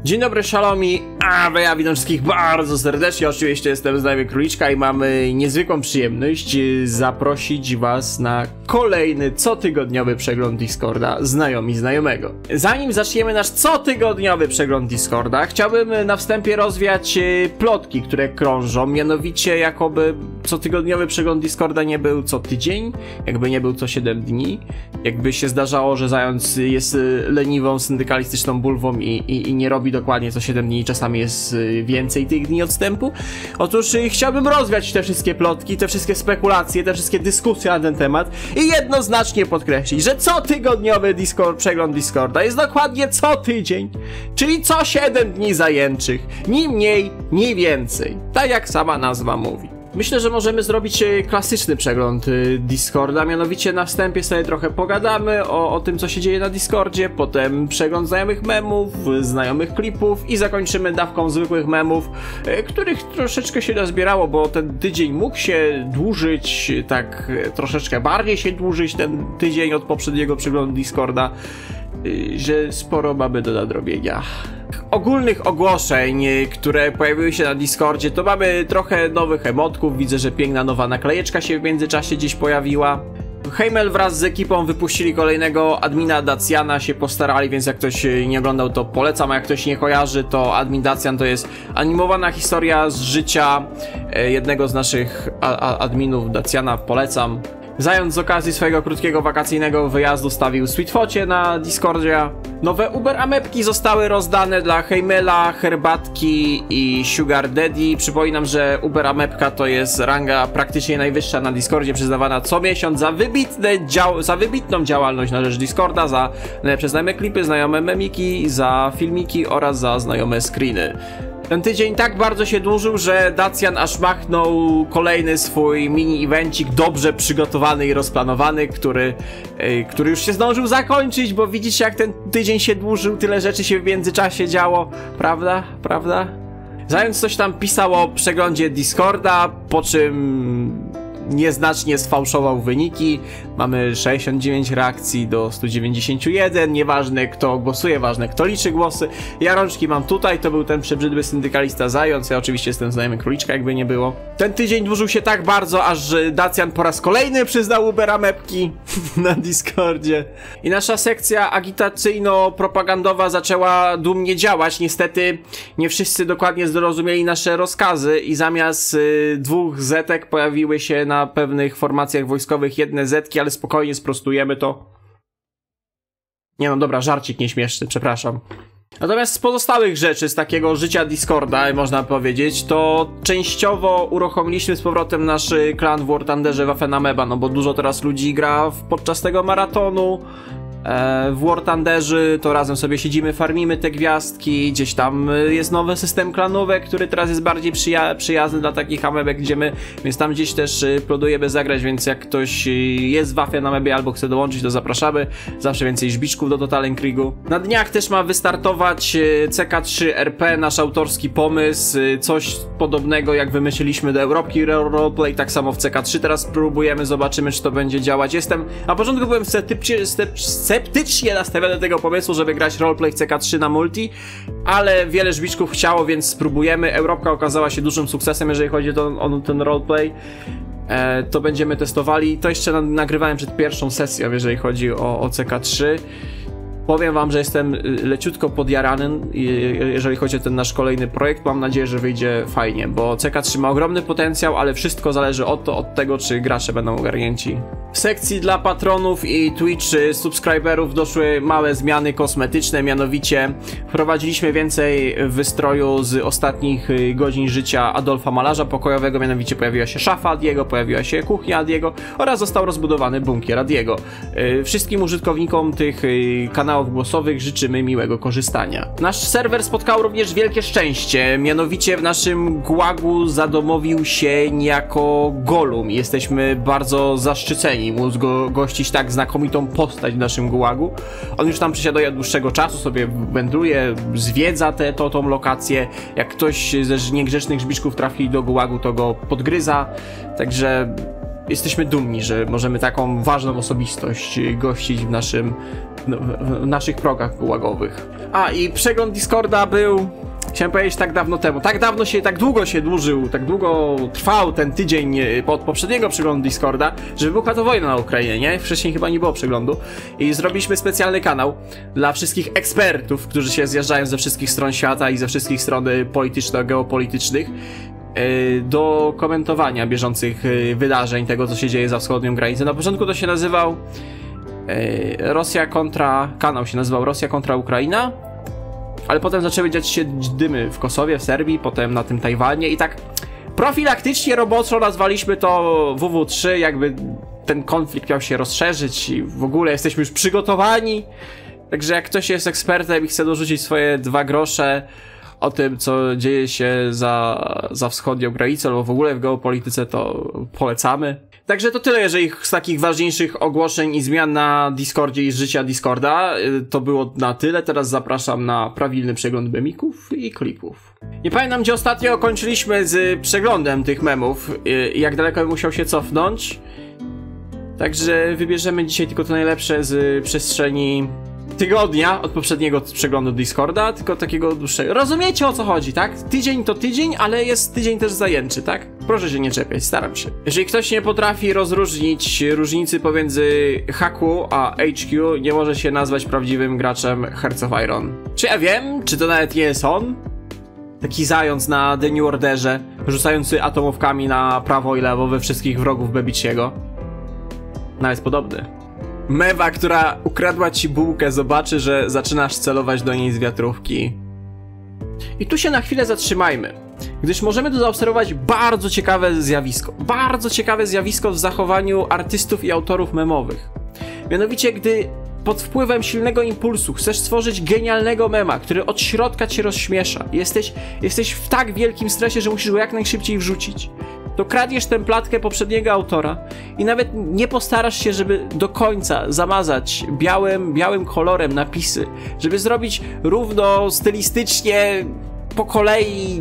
Dzień dobry, szalomi, ja witam wszystkich bardzo serdecznie, oczywiście jestem Znajomy Króliczka i mamy niezwykłą przyjemność zaprosić was na kolejny cotygodniowy przegląd Discorda Znajomi Znajomego. Zanim zaczniemy nasz cotygodniowy przegląd Discorda, chciałbym na wstępie rozwiać plotki, które krążą, mianowicie jakoby cotygodniowy przegląd Discorda nie był co tydzień, jakby nie był co 7 dni, jakby się zdarzało, że Zając jest leniwą, syndykalistyczną bulwą i nie robi dokładnie co 7 dni, czasami jest więcej tych dni odstępu. Otóż chciałbym rozwiać te wszystkie plotki, te wszystkie spekulacje, te wszystkie dyskusje na ten temat i jednoznacznie podkreślić, że cotygodniowy przegląd Discorda jest dokładnie co tydzień, czyli co 7 dni zajęczych, ni mniej, ni więcej, tak jak sama nazwa mówi. Myślę, że możemy zrobić klasyczny przegląd Discorda, mianowicie na wstępie sobie trochę pogadamy o tym, co się dzieje na Discordzie, potem przegląd znajomych memów, znajomych klipów i zakończymy dawką zwykłych memów, których troszeczkę się nazbierało, bo ten tydzień mógł się dłużyć, tak troszeczkę bardziej się dłużyć ten tydzień od poprzedniego przeglądu Discorda, że sporo mamy do nadrobienia. Ogólnych ogłoszeń, które pojawiły się na Discordzie, to mamy trochę nowych emotków, widzę, że piękna nowa naklejeczka się w międzyczasie gdzieś pojawiła. Heimel wraz z ekipą wypuścili kolejnego admina Daciana, się postarali, więc jak ktoś nie oglądał, to polecam, a jak ktoś nie kojarzy, to admin Dacian to jest animowana historia z życia jednego z naszych adminów Daciana, polecam. Zając z okazji swojego krótkiego wakacyjnego wyjazdu stawił Sweetfocie na Discordzie. Nowe Uber Amepki zostały rozdane dla Heimela, Herbatki i Sugar Daddy. Przypominam, że Uber Amepka to jest ranga praktycznie najwyższa na Discordzie, przyznawana co miesiąc za wybitną działalność na rzecz Discorda, za najlepsze znajome klipy, znajome memiki, za filmiki oraz za znajome screeny. Ten tydzień tak bardzo się dłużył, że Dacian aż machnął kolejny swój mini-evencik, dobrze przygotowany i rozplanowany, który już się zdążył zakończyć, bo widzicie, jak ten tydzień się dłużył, tyle rzeczy się w międzyczasie działo, prawda? Prawda? Zając coś tam pisał o przeglądzie Discorda, po czym nieznacznie sfałszował wyniki. Mamy 69 reakcji do 191, nieważne kto głosuje, ważne kto liczy głosy. Ja rączki mam tutaj, to był ten przebrzydły syndykalista Zając, ja oczywiście jestem Znajomy Króliczka, jakby nie było. Ten tydzień dłużył się tak bardzo, aż Dacian po raz kolejny przyznał Uber Amepki na Discordzie. I nasza sekcja agitacyjno-propagandowa zaczęła dumnie działać. Niestety nie wszyscy dokładnie zrozumieli nasze rozkazy i zamiast dwóch zetek pojawiły się na pewnych formacjach wojskowych jedne zetki, ale spokojnie sprostujemy to. Nie no, dobra, żarcik nieśmieszny, przepraszam. Natomiast z pozostałych rzeczy, z takiego życia Discorda, można powiedzieć, to częściowo uruchomiliśmy z powrotem nasz klan w War Thunderze Waffenameba, no bo dużo teraz ludzi gra podczas tego maratonu. W War Thunderze to razem sobie siedzimy, farmimy te gwiazdki, gdzieś tam jest nowy system klanówek, który teraz jest bardziej przyjazny dla takich amebek, więc tam gdzieś też plodujemy zagrać, więc jak ktoś jest w Waffenamebie albo chce dołączyć, to zapraszamy. Zawsze więcej żbiczków do Total Kriegu. Na dniach też ma wystartować CK3 RP, nasz autorski pomysł, coś podobnego jak wymyśliliśmy do Europki Roleplay, tak samo w CK3 teraz próbujemy, zobaczymy, czy to będzie działać. Na początku byłem sceptycznie nastawiony do tego pomysłu, żeby grać roleplay w CK3 na multi, ale wiele żbiczków chciało, więc spróbujemy. Europka okazała się dużym sukcesem, jeżeli chodzi o ten roleplay. To będziemy testowali. To jeszcze nagrywałem przed pierwszą sesją, jeżeli chodzi o CK3. Powiem wam, że jestem leciutko podjarany, jeżeli chodzi o ten nasz kolejny projekt. Mam nadzieję, że wyjdzie fajnie, bo CK3 ma ogromny potencjał, ale wszystko zależy od tego, czy gracze będą ogarnięci. W sekcji dla patronów i Twitch subskryberów doszły małe zmiany kosmetyczne, mianowicie wprowadziliśmy więcej wystroju z ostatnich godzin życia Adolfa Malarza pokojowego, mianowicie pojawiła się szafa Adiego, pojawiła się kuchnia Adiego oraz został rozbudowany bunkier Adiego. Wszystkim użytkownikom tych kanałów głosowych życzymy miłego korzystania. Nasz serwer spotkał również wielkie szczęście, mianowicie w naszym gułagu zadomowił się niejako Golum. Jesteśmy bardzo zaszczyceni móc gościć tak znakomitą postać w naszym gułagu. On już tam przesiaduje od dłuższego czasu, sobie wędruje, zwiedza tą lokację. Jak ktoś ze niegrzecznych żbiczków trafi do gułagu, to go podgryza. Także jesteśmy dumni, że możemy taką ważną osobistość gościć w naszym w naszych progach gułagowych. A i przegląd Discorda był, chciałem powiedzieć, tak dawno temu. Tak długo się dłużył, tak długo trwał ten tydzień od poprzedniego przeglądu Discorda, że wybuchła to wojna na Ukrainie, nie? Wcześniej chyba nie było przeglądu. I zrobiliśmy specjalny kanał dla wszystkich ekspertów, którzy się zjeżdżają ze wszystkich stron świata i ze wszystkich stron polityczno-geopolitycznych do komentowania bieżących wydarzeń, tego co się dzieje za wschodnią granicą. Na początku to się nazywał kanał się nazywał Rosja kontra Ukraina, ale potem zaczęły dziać się dymy w Kosowie, w Serbii, potem na tym Tajwanie i tak profilaktycznie roboczo nazwaliśmy to WW3, jakby ten konflikt miał się rozszerzyć i w ogóle jesteśmy już przygotowani. Także jak ktoś jest ekspertem i chce dorzucić swoje 2 grosze o tym, co dzieje się za wschodnią granicą albo w ogóle w geopolityce, to polecamy. Także to tyle, jeżeli z takich ważniejszych ogłoszeń i zmian na Discordzie i z życia Discorda. To było na tyle. Teraz zapraszam na prawilny przegląd memików i klipów. Nie pamiętam, gdzie ostatnio kończyliśmy z przeglądem tych memów i jak daleko bym musiał się cofnąć. Także wybierzemy dzisiaj tylko to najlepsze z przestrzeni tygodnia od poprzedniego przeglądu Discorda, tylko takiego dłuższego. Rozumiecie, o co chodzi, tak? Tydzień to tydzień, ale jest tydzień też zajęczy, tak? Proszę się nie czepiać, staram się. Jeżeli ktoś nie potrafi rozróżnić różnicy pomiędzy HQ a HQ, nie może się nazwać prawdziwym graczem Hearts of Iron. Czy ja wiem? Czy to nawet nie jest on? Taki zając na The New Orderze, rzucający atomówkami na prawo i lewo we wszystkich wrogów Bebiciego. Nawet podobny. Mewa, która ukradła ci bułkę, zobaczy, że zaczynasz celować do niej z wiatrówki. I tu się na chwilę zatrzymajmy, gdyż możemy tu zaobserwować bardzo ciekawe zjawisko. Bardzo ciekawe zjawisko w zachowaniu artystów i autorów memowych. Mianowicie, gdy pod wpływem silnego impulsu chcesz stworzyć genialnego mema, który od środka cię rozśmiesza, jesteś w tak wielkim stresie, że musisz go jak najszybciej wrzucić, to kradniesz templatkę poprzedniego autora i nawet nie postarasz się, żeby do końca zamazać białym kolorem napisy, żeby zrobić równo, stylistycznie, po kolei,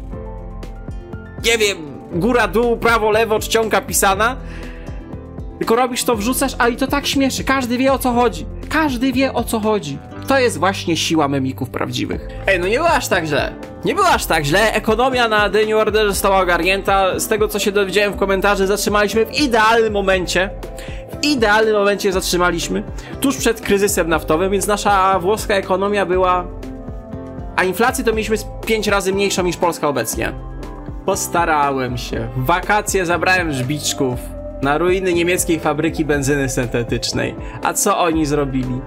nie wiem, góra, dół, prawo, lewo, czcionka pisana, tylko robisz to, wrzucasz, a i to tak śmieszy. Każdy wie, o co chodzi. Każdy wie, o co chodzi. To jest właśnie siła memików prawdziwych. Ej, no nie było aż tak źle. Nie było aż tak źle. Ekonomia na The New Order została ogarnięta. Z tego, co się dowiedziałem w komentarzach, zatrzymaliśmy w idealnym momencie. W idealnym momencie zatrzymaliśmy. Tuż przed kryzysem naftowym, więc nasza włoska ekonomia była... A inflację to mieliśmy 5 razy mniejszą niż Polska obecnie. Postarałem się. W wakacje zabrałem żbiczków na ruiny niemieckiej fabryki benzyny syntetycznej. A co oni zrobili?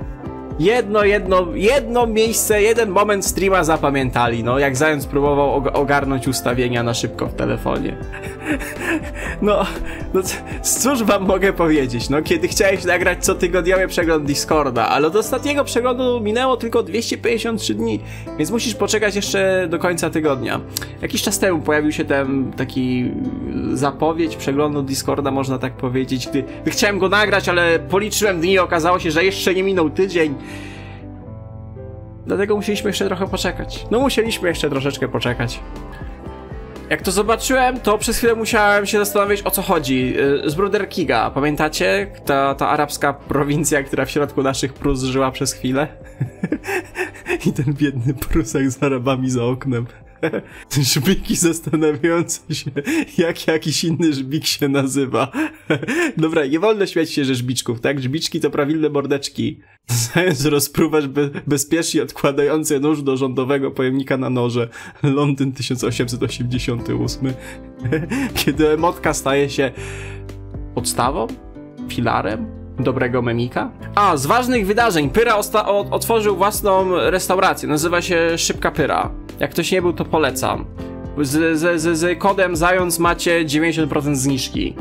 Jedno miejsce, jeden moment streama zapamiętali, no, jak zając próbował ogarnąć ustawienia na szybko w telefonie. No cóż wam mogę powiedzieć, no, kiedy chciałeś nagrać cotygodniowy przegląd Discorda, ale od ostatniego przeglądu minęło tylko 253 dni, więc musisz poczekać jeszcze do końca tygodnia. Jakiś czas temu pojawił się ten taki zapowiedź przeglądu Discorda, można tak powiedzieć, gdy chciałem go nagrać, ale policzyłem dni i okazało się, że jeszcze nie minął tydzień. Dlatego musieliśmy jeszcze trochę poczekać. No musieliśmy jeszcze troszeczkę poczekać. Jak to zobaczyłem, to przez chwilę musiałem się zastanowić, o co chodzi. Z Bruderkiga, pamiętacie? Ta arabska prowincja, która w środku naszych Prus żyła przez chwilę? I ten biedny Prusak z Arabami za oknem. Żbiki zastanawiające się, jak jakiś inny żbik się nazywa. Dobra, nie wolno śmiać się, że żbiczków, tak? Żbiczki to prawilne mordeczki. Zając rozpruwacz bezpiecznie odkładający nóż do rządowego pojemnika na noże. Londyn 1888. Kiedy emotka staje się podstawą? Filarem dobrego memika? A, z ważnych wydarzeń. Pyra otworzył własną restaurację. Nazywa się Szybka Pyra. Jak ktoś nie był, to polecam. Z kodem Zając macie 90% zniżki.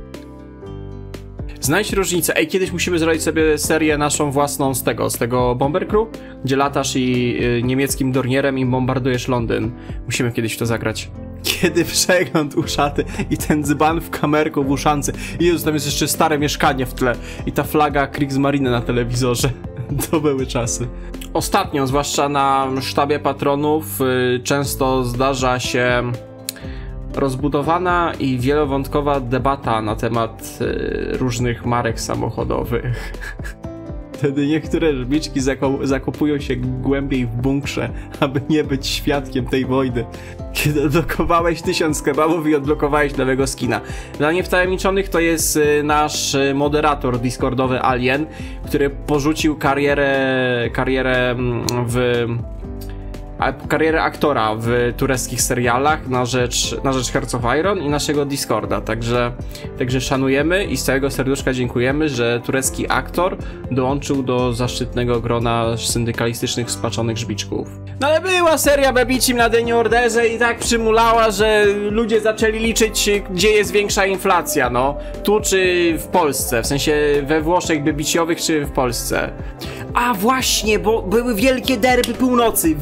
Znajdź różnicę. Ej, kiedyś musimy zrobić sobie serię naszą własną z tego Bomber Crew, gdzie latasz i niemieckim Dornierem i bombardujesz Londyn. Musimy kiedyś w to zagrać. Kiedy przegląd uszaty i ten dzban w kamerku w uszance. I Jezu, tam jest jeszcze stare mieszkanie w tle. I ta flaga Kriegsmarine na telewizorze. To były czasy. Ostatnio, zwłaszcza na sztabie patronów, często zdarza się rozbudowana i wielowątkowa debata na temat różnych marek samochodowych. Wtedy niektóre żbiczki zakopują się głębiej w bunkrze, aby nie być świadkiem tej wojny. Kiedy odblokowałeś 1000 kebabów i odblokowałeś nowego skina. Dla niewtajemniczonych to jest nasz moderator discordowy Alien, który porzucił karierę aktora w tureckich serialach na rzecz Hearts of Iron i naszego Discorda, także szanujemy i z całego serduszka dziękujemy, że turecki aktor dołączył do zaszczytnego grona syndykalistycznych spaczonych żbiczków. No ale była seria Bebicim na Deniu Orderze i tak przymulała, że ludzie zaczęli liczyć, gdzie jest większa inflacja, no. Tu czy w Polsce, w sensie we Włoszech bebiciowych czy w Polsce. A właśnie, bo były wielkie derby północy,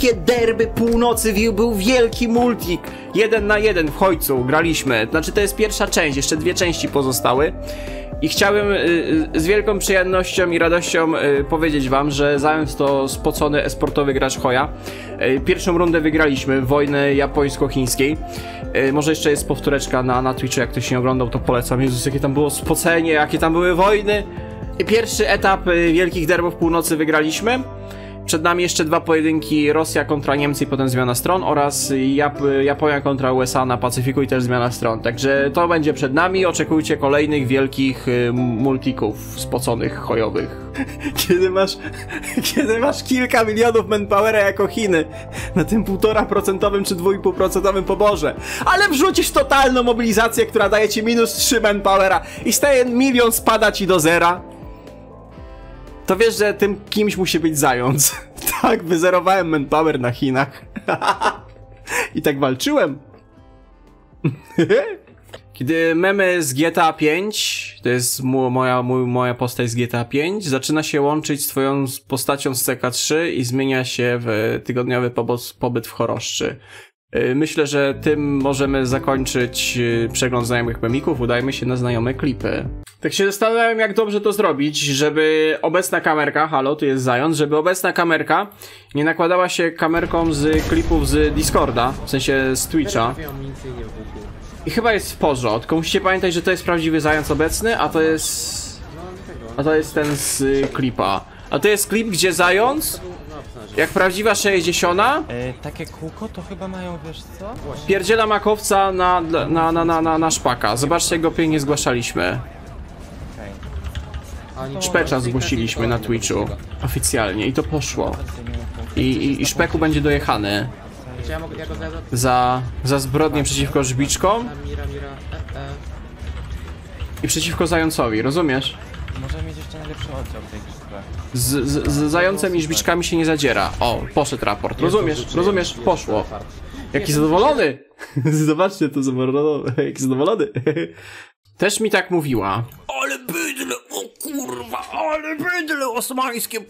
był wielki multik, 1 na 1 w Chojcu graliśmy, znaczy to jest pierwsza część, jeszcze 2 części pozostały. I chciałem z wielką przyjemnością i radością powiedzieć wam, że zając to spocony esportowy gracz Hoja, pierwszą rundę wygraliśmy wojny japońsko-chińskiej. Może jeszcze jest powtóreczka na Twitchu, jak ktoś nie oglądał, to polecam. Jezus, jakie tam było spocenie, jakie tam były wojny. Pierwszy etap wielkich derbów północy wygraliśmy. Przed nami jeszcze 2 pojedynki, Rosja kontra Niemcy i potem zmiana stron oraz Japonia kontra USA na Pacyfiku i też zmiana stron. Także to będzie przed nami, oczekujcie kolejnych wielkich multików spoconych hojowych. Kiedy masz kilka milionów manpowera jako Chiny na tym 1,5% czy 2,5% poborze, ale wrzucisz totalną mobilizację, która daje ci -3 manpowera i z ten 1 milion spada ci do zera, to wiesz, że tym kimś musi być zając. Tak, wyzerowałem manpower na Chinach. I tak walczyłem. Kiedy memy z GTA 5, to jest moja postać z GTA 5, zaczyna się łączyć z twoją postacią z CK3 i zmienia się w tygodniowy pobyt w Choroszczy. Myślę, że tym możemy zakończyć przegląd znajomych memików. Udajmy się na znajome klipy. Tak się zastanawiałem, jak dobrze to zrobić, żeby obecna kamerka, halo, tu jest zając, żeby obecna kamerka nie nakładała się kamerką z klipów z Discorda, w sensie z Twitcha. I chyba jest w porządku, tylko musicie pamiętać, że to jest prawdziwy zając obecny, a to jest ten z klipa. A to jest klip, gdzie zając, jak prawdziwa 60, takie kółko to chyba mają, wiesz co? pierdziela makowca na szpaka. Zobaczcie, jak go pięknie zgłaszaliśmy. Szpecza zgłosiliśmy na Twitchu oficjalnie i to poszło. I Szpeku będzie dojechany za zbrodnię przeciwko żbiczkom i przeciwko zającowi, rozumiesz? Może mieć jeszcze najlepszy oddział w tej grze. Z zającem i żbiczkami się nie zadziera. O, poszedł raport, rozumiesz, poszło. Jaki zadowolony! Zobaczcie to, jaki zadowolony. Też mi tak mówiła. Ale bydle, o kurwa, ale bydle osmańskie,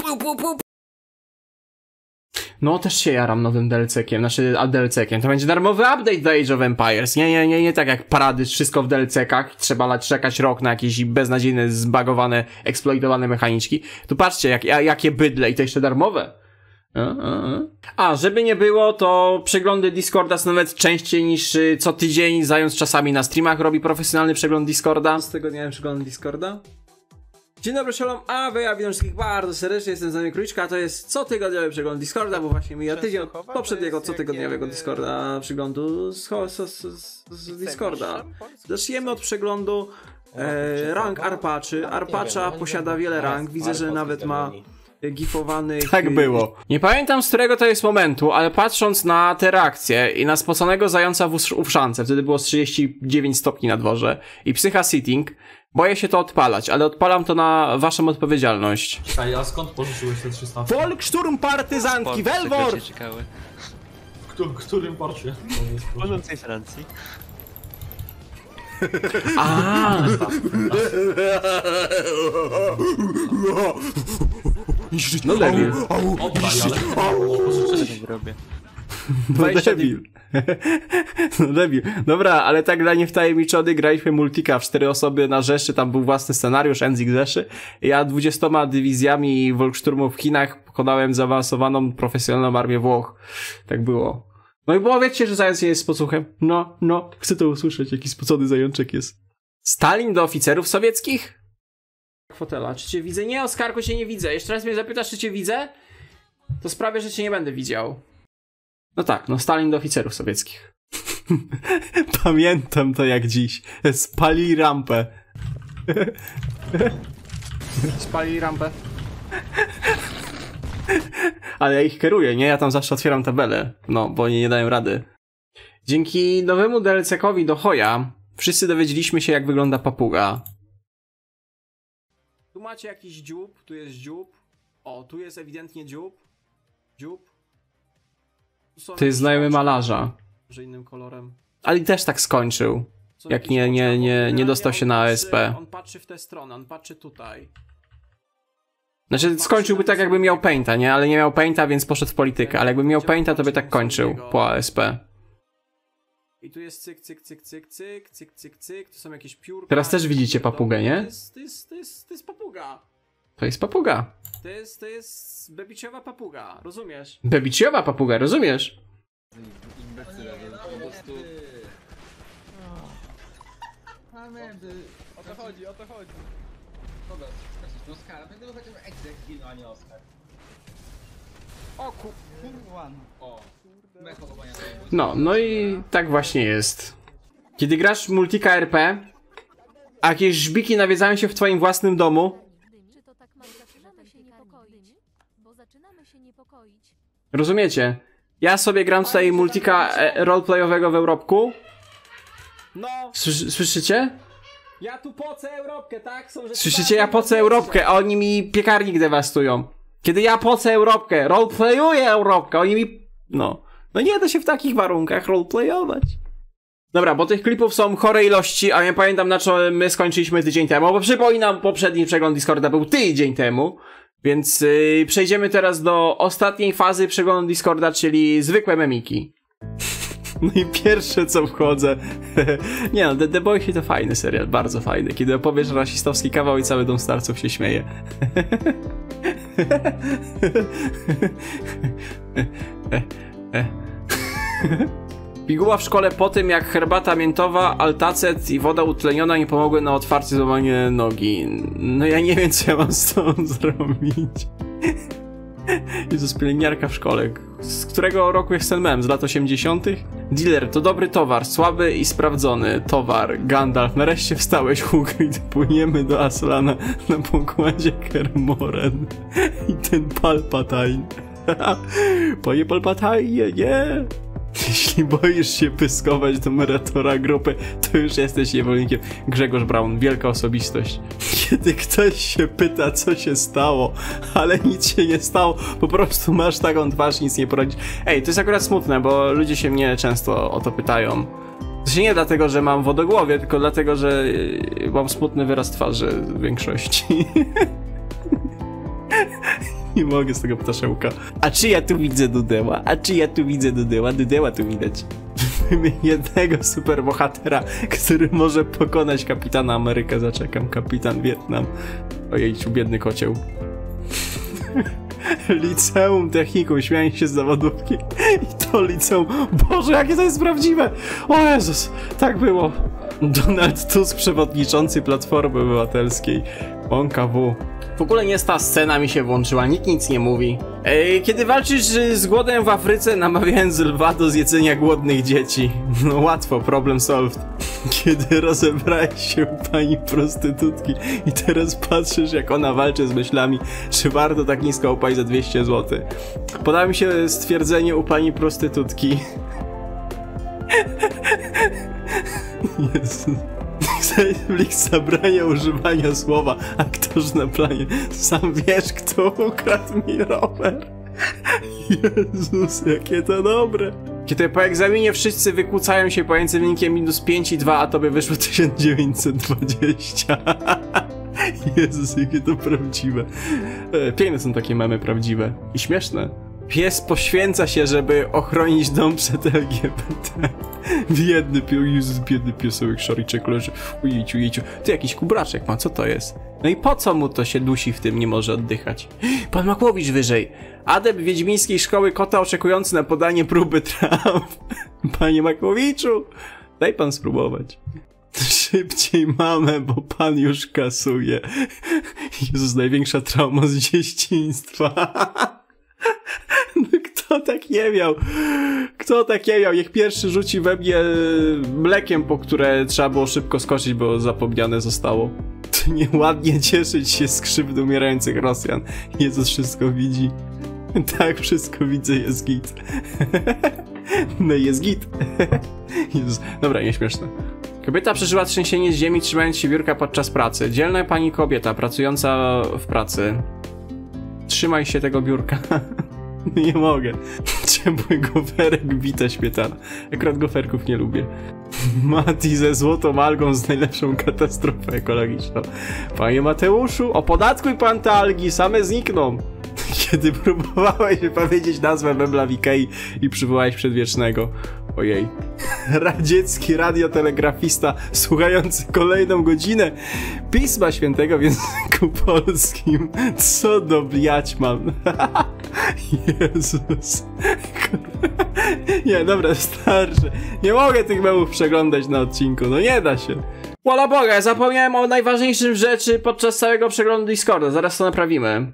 No, też się jaram nowym DLC-kiem, DLC-kiem. To będzie darmowy update do Age of Empires. Nie tak jak parady, wszystko w DLC-kach. Trzeba czekać rok na jakieś beznadziejne, zbagowane, eksploitowane mechaniczki. Tu patrzcie, jakie bydle i to jeszcze darmowe. A, żeby nie było, to przeglądy Discorda są nawet częściej niż co tydzień. Zając czasami na streamach robi profesjonalny przegląd Discorda. Z tego dnia przegląd Discorda. Dzień dobry, shalom, ja witam wszystkich bardzo serdecznie, jestem Zamiast Króliczka, a to jest cotygodniowy przegląd Discorda, bo właśnie mija tydzień od poprzedniego cotygodniowego Discorda, przeglądu z Discorda. Zaczniemy od przeglądu rank Arpaczy. Arpacza posiada wiele rank, widzę, że nawet ma gifowanych... Tak było. Nie pamiętam, z którego to jest momentu, ale patrząc na te reakcje i na spoconego zająca w uszance, wtedy było z 39 stopni na dworze i psycha sitting, boję się to odpalać, ale odpalam to na waszą odpowiedzialność. A skąd pożyczyłeś te 300? Volkssturm partyzantki, Velvor! W którym porcie? W płonącej Francji. No debil. No debil. No debil. Dobra, ale tak dla niewtajemniczonych graliśmy multika w 4 osoby na Rzeszy, tam był własny scenariusz, Enzik Rzeszy. Ja 20 dywizjami Volkssturmu w Chinach pokonałem zaawansowaną, profesjonalną armię Włoch. Tak było. No i powiedzcie, że zając nie jest spocuchem. No, chcę to usłyszeć, jaki spocony zajączek jest. Stalin do oficerów sowieckich? Fotela. Czy cię widzę? Nie, Oskarku, cię nie widzę. Jeszcze raz mnie zapytasz, czy cię widzę? To sprawię, że cię nie będę widział. No tak, no Stalin do oficerów sowieckich. Pamiętam to jak dziś. Spalili rampę. Spalili rampę. Ale ja ich kieruję, nie? Ja tam zawsze otwieram tabelę. No, bo oni nie dają rady. Dzięki nowemu DLC-kowi do Hoja wszyscy dowiedzieliśmy się, jak wygląda papuga. Tu macie jakiś dziób, tu jest dziób. O, tu jest ewidentnie dziób. Dziób. To jest znajomy malarza. Może innym kolorem. Ale też tak skończył. Jak nie dostał się na ASP. On patrzy w tę stronę, on patrzy tutaj. Znaczy skończyłby tak, jakby miał painta, nie? Ale nie miał painta, więc poszedł w politykę. Ale jakby miał painta, to by tak kończył po ASP. I tu jest cyk, cyk, cyk, cyk, cyk, cyk, cyk, cyk. Tu są jakieś piórka. Teraz też widzicie papugę, nie? To jest papuga. To jest papuga. To jest bebiciowa papuga, rozumiesz? Bebiciowa papuga, rozumiesz? O to chodzi, o to chodzi. Kogo? Oskara. Będę chociaż egzek zginął, a nie Oskar. O O. Mechowania. No i tak właśnie jest. Kiedy grasz multika RP, a jakieś żbiki nawiedzają się w twoim własnym domu, Czy to tak zaczynamy się niepokoić? Bo zaczynamy się niepokoić. rozumiecie? Ja sobie gram tutaj multika roleplayowego w Europku. No. Słyszycie? Ja tu pocę Europkę, tak? Słyszycie? Ja pocę Europkę, a oni mi piekarnik dewastują. Kiedy ja pocę Europkę, roleplayuję Europkę, oni mi... No nie da się w takich warunkach roleplayować. Dobra, bo tych klipów są chore ilości, a ja pamiętam, na czym my skończyliśmy tydzień temu, bo przypominam, poprzedni przegląd Discorda był tydzień temu, więc przejdziemy teraz do ostatniej fazy przeglądu Discorda, czyli zwykłe memiki. No i pierwsze co wchodzę... Nie no, The Boys to fajny serial, bardzo fajny. Kiedy opowiesz rasistowski kawał i cały dom starców się śmieje. Piguła w szkole po tym, jak herbata miętowa, altacet i woda utleniona nie pomogły na otwarcie złamanie nogi. No ja nie wiem, co ja mam z tą zrobić. Jezus, pielęgniarka w szkole. Z którego roku jest ten mem? Z lat 80? Dealer, to dobry towar, słaby i sprawdzony towar. Gandalf, nareszcie wstałeś, Hagrid. Płyniemy do Aslana na pokładzie Kermoren. I ten Palpatine. Panie Palpatine, nie! Jeśli boisz się pyskować do moderatora grupy, to już jesteś niewolnikiem. Grzegorz Braun, wielka osobistość. Kiedy ktoś się pyta, co się stało, ale nic się nie stało, po prostu masz taką twarz, nic nie poradzisz. Ej, to jest akurat smutne, bo ludzie się mnie często o to pytają. To się nie dlatego, że mam wodogłowie, tylko dlatego, że mam smutny wyraz twarzy w większości. Nie mogę z tego ptaszełka. A czy ja tu widzę Dudeła? A czy ja tu widzę Dudeła? Dudeła tu widać. Jednego superbohatera, który może pokonać Kapitana Amerykę. Zaczekam, Kapitan Wietnam. Ojejciu, biedny kocioł. Liceum Technikum, śmiałem się z zawodówki. I to liceum... Boże, jakie to jest prawdziwe! O Jezus, tak było. Donald Tusk, przewodniczący Platformy Obywatelskiej. Łąka W. W ogóle nie ta scena mi się włączyła, nikt nic nie mówi. Kiedy walczysz z głodem w Afryce, namawiając lwa do zjedzenia głodnych dzieci. No łatwo, problem solved. Kiedy rozebrałeś się u pani prostytutki i teraz patrzysz, jak ona walczy z myślami, czy warto tak nisko upaść za 200 zł. Podoba mi się stwierdzenie u pani prostytutki. Jezu. Netflix zabrania używania słowa aktorzy na planie. Sam wiesz, kto ukradł mi rower. Jezus, jakie to dobre. Kiedy po egzaminie wszyscy wykłócają się pomiędzy wynikiem -5 i 2, a tobie wyszło 1920. Jezus, jakie to prawdziwe. Piękne są takie memy prawdziwe. I śmieszne. Pies poświęca się, żeby ochronić dom przed LGBT. Biedny piesełek szariczek leży. Ujejciu. Ty jakiś kubraczek ma, co to jest? No i po co mu to się dusi w tym, nie może oddychać? Pan Makłowicz wyżej. Adept wiedźmińskiej szkoły kota oczekujący na podanie próby traw. Panie Makłowiczu, daj pan spróbować. Szybciej mamę, bo pan już kasuje. Jezus, największa trauma z dzieciństwa. No kto tak nie miał? Kto tak nie miał? Niech pierwszy rzuci we mnie mlekiem, po które trzeba było szybko skoczyć, bo zapomniane zostało. To nieładnie cieszyć się z krzywdy umierających Rosjan. Jezus wszystko widzi. Tak, wszystko widzę, jest git. No i jest git. Jezus. Dobra, nieśmieszne. Kobieta przeżyła trzęsienie z ziemi, trzymając się biurka podczas pracy. Dzielna pani kobieta, pracująca w pracy. Trzymaj się tego biurka. Nie mogę. Ciepły goferek, bita śmietana. Akurat goferków nie lubię. Mati ze złotą algą z najlepszą katastrofą ekologiczną. Panie Mateuszu, opodatkuj pan te algi, same znikną. Kiedy próbowałeś powiedzieć nazwę mebla w Ikei i przywołałeś przedwiecznego. Ojej. Radziecki radiotelegrafista słuchający kolejną godzinę Pisma Świętego w języku polskim. Co do bliać mam. Jezus. Nie, dobra, starczy. Nie mogę tych memów przeglądać na odcinku, no nie da się. Wola Boga, zapomniałem o najważniejszym rzeczy podczas całego przeglądu Discorda, zaraz to naprawimy.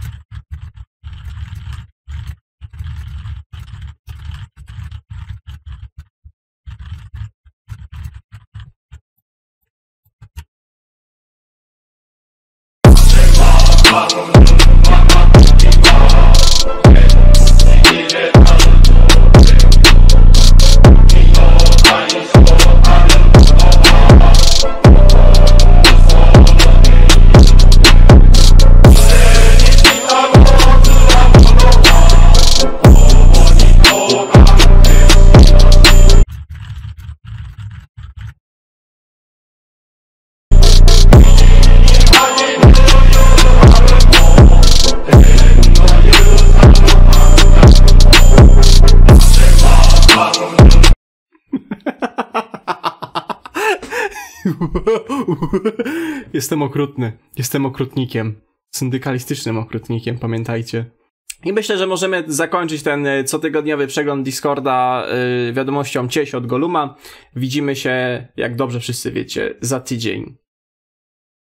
Jestem okrutny. Jestem okrutnikiem. Syndykalistycznym okrutnikiem, pamiętajcie. I myślę, że możemy zakończyć ten cotygodniowy przegląd Discorda wiadomością cześć od Goluma. Widzimy się, jak dobrze wszyscy wiecie, za tydzień.